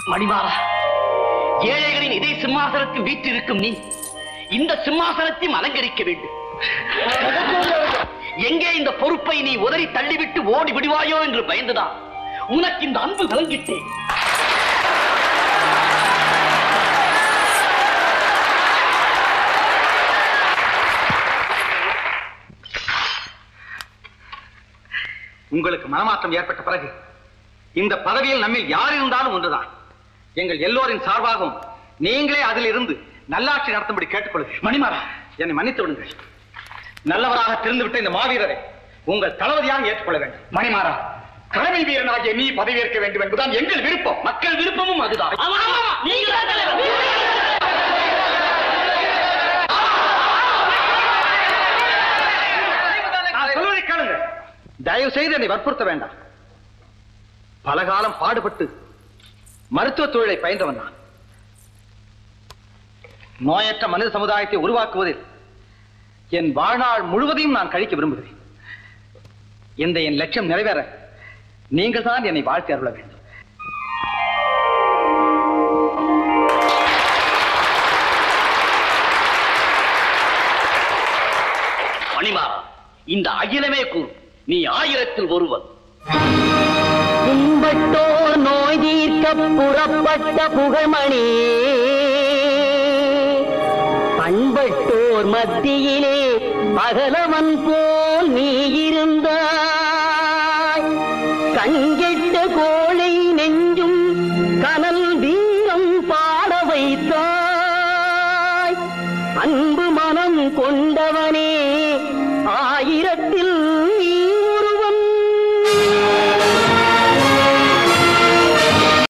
மணிமாறா, ஏழைகளின் இதே சிம்மாசனத்தில் வீற்றிருக்கும் நீ இந்த சிம்மாசனத்தையும் அலங்கரிக்க வேண்டும். எங்கே இந்த பொறுப்பை நீ உதறி தள்ளிவிட்டு ஓடி விடுவாயோ என்று பயந்துதான் உனக்கு இந்த அன்பு வழங்கிட்டேன். உங்களுக்கு மனமாற்றம் ஏற்பட்ட பிறகு இந்த பதவியில் நம்மில் யார் இருந்தாலும் ஒன்றுதான். எங்கள் எல்லோரின் சார்பாகவும் நீங்களே அதில் இருந்து நல்லாட்சி நடத்தும்படி கேட்டுக்கொள்கிறேன். மணிமாறா, என்னை மன்னித்து விடுங்கள். நல்லவராக தெரிந்துவிட்ட இந்த மாவீரரை உங்கள் தளபதியாக ஏற்றுக்கொள்ள வேண்டும். மணிமாறா, கடமை வீரனாகிய நீ பதவியேற்க வேண்டும் என்பதுதான் எங்கள் விருப்பம். மக்கள் விருப்பமும் அதுதான். சொல்வதை கேளுங்க. தயவு செய்து என்னை வற்புறுத்த வேண்டாம். பலகாலம் பாடுபட்டு மருத்துவ தொழிலை பயின்றவன் நான். நோயற்ற மனித சமுதாயத்தை உருவாக்குவதில் என் வாழ்நாள் முழுவதையும் நான் கழிக்க விரும்புகிறேன். இந்த என் லட்சியம் நிறைவேற நீங்கள் தான் என்னை வாழ்த்தி அருள வேண்டும். மணிமாறா, இந்த அகிலமே கூறும் நீ 1000ல் ஒருவன். கும்பட்டோர் நோய் தீர்க்க புறப்பட்ட புகழ்மணி, பண்பட்டோர் மத்தியிலே பகலவன் போல் நீ இருந்தாய். கங்கெட்ட